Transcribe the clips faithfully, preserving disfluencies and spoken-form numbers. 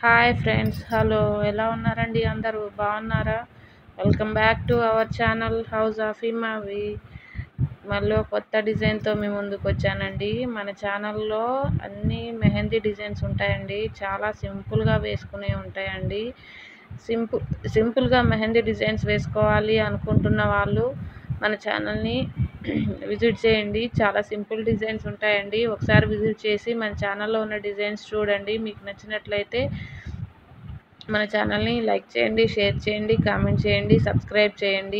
Hi friends. Hello. ఎలా ఉన్నారండి అందరూ? బాగున్నారా? Welcome back to our channel house of ఇమావి. మళ్ళీ ఒక కొత్త డిజైన్తో మీ ముందుకు వచ్చానండి. మన ఛానల్లో అన్ని మెహందీ డిజైన్స్ ఉంటాయండి. చాలా సింపుల్గా వేసుకునే ఉంటాయండి. సింపుల్ సింపుల్గా మెహందీ డిజైన్స్ వేసుకోవాలి అనుకుంటున్న వాళ్ళు మన ఛానల్ని విజిట్ చేయండి. చాలా సింపుల్ డిజైన్స్ ఉంటాయండి. ఒకసారి విజిట్ చేసి మన ఛానల్లో ఉన్న డిజైన్స్ చూడండి. మీకు నచ్చినట్లయితే మన ఛానల్ని లైక్ చేయండి, షేర్ చేయండి, కామెంట్ చేయండి, సబ్స్క్రైబ్ చేయండి.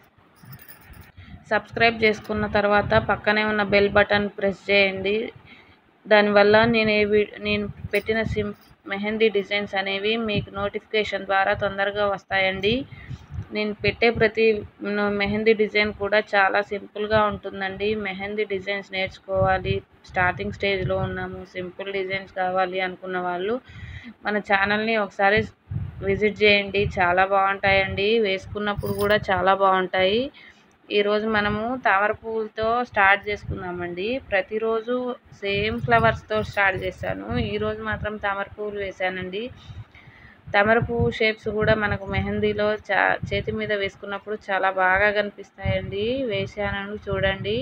సబ్స్క్రైబ్ చేసుకున్న తర్వాత పక్కనే ఉన్న బెల్ బటన్ ప్రెస్ చేయండి. దానివల్ల నేను ఏ నేను పెట్టిన సిం మెహందీ డిజైన్స్ అనేవి మీకు నోటిఫికేషన్ ద్వారా తొందరగా వస్తాయండి. నేను పెట్టే ప్రతి మెహందీ డిజైన్ కూడా చాలా సింపుల్గా ఉంటుందండి. మెహందీ డిజైన్స్ నేర్చుకోవాలి, స్టార్టింగ్ స్టేజ్లో ఉన్నాము, సింపుల్ డిజైన్స్ కావాలి అనుకున్న వాళ్ళు మన ఛానల్ని ఒకసారి విజిట్ చేయండి. చాలా బాగుంటాయండి. వేసుకున్నప్పుడు కూడా చాలా బాగుంటాయి. ఈరోజు మనము తామర పువ్వులతో స్టార్ట్ చేసుకుందామండి. ప్రతిరోజు సేమ్ ఫ్లవర్స్తో స్టార్ట్ చేశాను. ఈరోజు మాత్రం తామర పువ్వులు వేసానండి. తామర పువ్వు షేప్స్ కూడా మనకు మెహందీలో చా చేతి మీద వేసుకున్నప్పుడు చాలా బాగా కనిపిస్తాయండి. వేసాను చూడండి.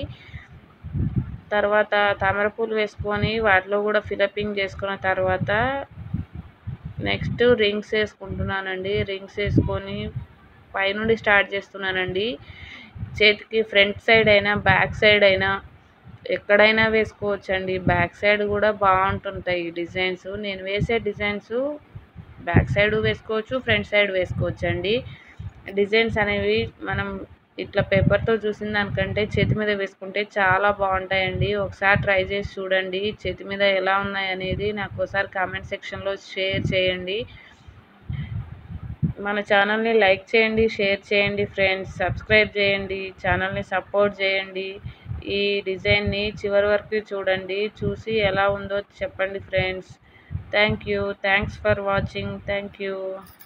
తర్వాత తామర పూలు వేసుకొని వాటిలో కూడా ఫిలపింగ్ చేసుకున్న తర్వాత నెక్స్ట్ రింగ్స్ వేసుకుంటున్నానండి. రింగ్స్ వేసుకొని పైనుండి స్టార్ట్ చేస్తున్నానండి. చేతికి ఫ్రంట్ సైడ్ అయినా బ్యాక్ సైడ్ అయినా ఎక్కడైనా వేసుకోవచ్చండి. బ్యాక్ సైడ్ కూడా బాగుంటుంటాయి డిజైన్స్. నేను వేసే డిజైన్స్ బ్యాక్ సైడ్ వేసుకోవచ్చు, ఫ్రంట్ సైడ్ వేసుకోవచ్చు అండి. డిజైన్స్ అనేవి మనం ఇట్లా పేపర్తో చూసిన దానికంటే చేతి మీద వేసుకుంటే చాలా బాగుంటాయండి. ఒకసారి ట్రై చేసి చూడండి. చేతి మీద ఎలా ఉన్నాయి అనేది నాకు ఒకసారి కామెంట్ సెక్షన్లో షేర్ చేయండి. మన ఛానల్ని లైక్ చేయండి, షేర్ చేయండి ఫ్రెండ్స్. సబ్స్క్రైబ్ చేయండి, ఛానల్ని సపోర్ట్ చేయండి. ఈ డిజైన్ని చివరి వరకు చూడండి. చూసి ఎలా ఉందో చెప్పండి friends. Thank you. Thanks for watching. Thank you.